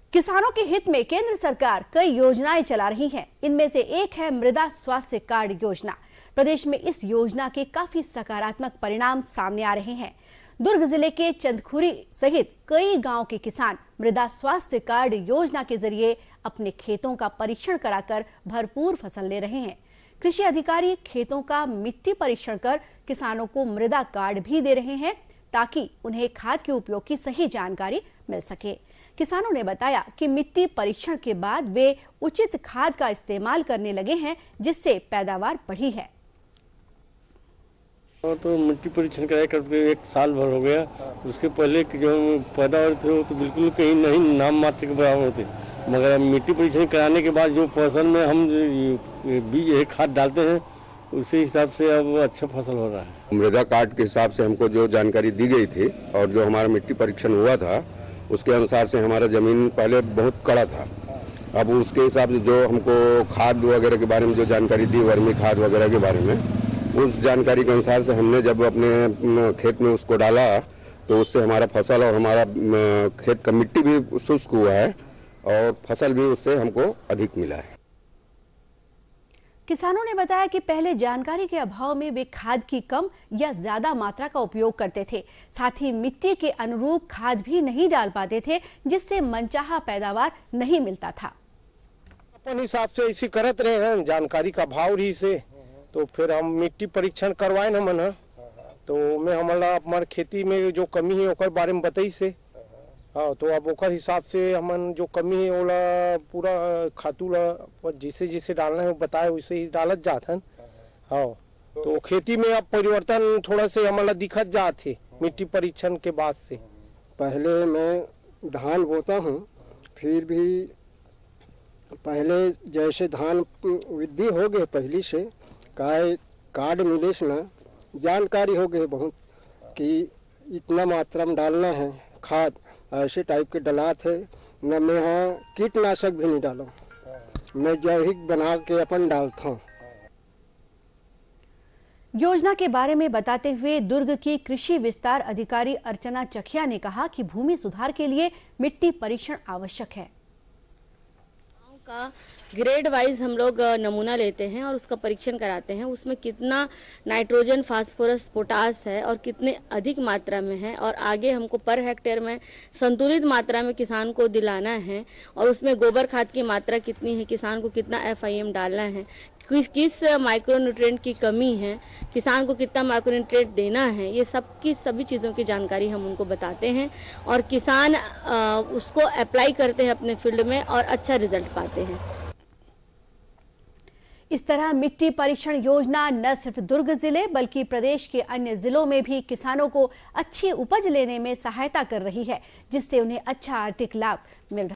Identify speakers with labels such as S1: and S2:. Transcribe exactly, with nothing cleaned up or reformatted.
S1: किसानों के हित में केंद्र सरकार कई योजनाएं चला रही है। इनमें से एक है मृदा स्वास्थ्य कार्ड योजना। प्रदेश में इस योजना के काफी सकारात्मक परिणाम सामने आ रहे हैं। दुर्ग जिले के चंदखुरी सहित कई गांव के किसान मृदा स्वास्थ्य कार्ड योजना के जरिए अपने खेतों का परीक्षण कराकर भरपूर फसल ले रहे हैं। कृषि अधिकारी खेतों का मिट्टी परीक्षण कर किसानों को मृदा कार्ड भी दे रहे हैं ताकि उन्हें खाद के उपयोग की सही जानकारी मिल सके। किसानों ने बताया कि मिट्टी परीक्षण के बाद वे उचित खाद का इस्तेमाल करने लगे हैं, जिससे पैदावार बढ़ी है।
S2: तो मिट्टी परीक्षण कराए करके एक साल भर हो गया। उसके पहले जो पैदावार थे तो बिल्कुल कहीं नहीं, नाम मात्र के बराबर होते, मगर मिट्टी परीक्षण कराने के बाद जो फसल में हम बीज खाद डालते हैं उसी हिसाब से अब अच्छा फसल हो रहा है।
S3: मृदा कार्ड के हिसाब से हमको जो जानकारी दी गई थी और जो हमारा मिट्टी परीक्षण हुआ था उसके अनुसार से हमारा जमीन पहले बहुत कड़ा था। अब उसके हिसाब से जो हमको खाद वगैरह के बारे में जो जानकारी दी, वर्मी खाद वगैरह के बारे में, उस जानकारी के अनुसार से हमने जब अपने खेत में उसको डाला तो उससे हमारा फसल और हमारा खेत का मिट्टी भी शुष्क हुआ है और फसल भी उससे हमको अधिक मिला है।
S1: किसानों ने बताया कि पहले जानकारी के अभाव में वे खाद की कम या ज्यादा मात्रा का उपयोग करते थे। साथ ही मिट्टी के अनुरूप खाद भी नहीं डाल पाते थे, जिससे मनचाहा पैदावार नहीं मिलता था।
S4: अपन हिसाब से इसी करत रहे हैं, जानकारी का अभाव रही से तो फिर हम मिट्टी परीक्षण करवाए न मन तो मैं हमारा हमारे खेती में जो कमी है ओकर बारे में बताई से। हाँ, तो अब ओकर हिसाब से हमन जो कमी है ओला पूरा खातू ला जिसे जिसे डालना है बताए वैसे ही डालत जात हन। हाँ, तो खेती में अब परिवर्तन थोड़ा से हमारा दिखत जात है मिट्टी परीक्षण के बाद से।
S5: पहले मैं धान बोता हूँ, फिर भी पहले जैसे धान वृद्धि हो गए पहली से काय कार्ड मिले से ना जानकारी हो गई बहुत कि इतना मात्रा में डालना है खाद, ऐसे टाइप के डला थे न। मैं यहाँ कीटनाशक भी नहीं डाला, मैं जैविक बना के अपन डालता हूँ।
S1: योजना के बारे में बताते हुए दुर्ग की कृषि विस्तार अधिकारी अर्चना चखिया ने कहा कि भूमि सुधार के लिए मिट्टी परीक्षण आवश्यक है।
S6: का ग्रेड वाइज हम लोग नमूना लेते हैं और उसका परीक्षण कराते हैं, उसमें कितना नाइट्रोजन, फास्फोरस, पोटास है और कितने अधिक मात्रा में है, और आगे हमको पर हेक्टेयर में संतुलित मात्रा में किसान को दिलाना है, और उसमें गोबर खाद की मात्रा कितनी है, किसान को कितना एफ आई एम डालना है, किस किस माइक्रोन्यूट्रिएंट की कमी है, किसान को कितना माइक्रोन्यूट्रिएंट देना है, ये सब की सभी चीज़ों की जानकारी हम उनको बताते हैं और किसान आ, उसको अप्लाई करते हैं अपने फील्ड में और अच्छा रिजल्ट पाते हैं।
S1: इस तरह मिट्टी परीक्षण योजना न सिर्फ दुर्ग जिले बल्कि प्रदेश के अन्य जिलों में भी किसानों को अच्छी उपज लेने में सहायता कर रही है, जिससे उन्हें अच्छा आर्थिक लाभ मिल रहा है।